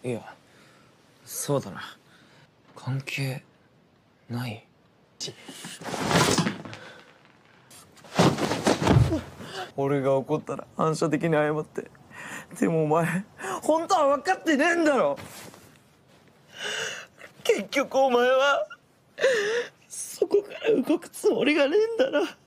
いや、そうだな。関係ない。俺が怒ったら反射的に謝って。でもお前、本当は分かってねえんだろ。結局お前は、そこから動くつもりがねえんだな。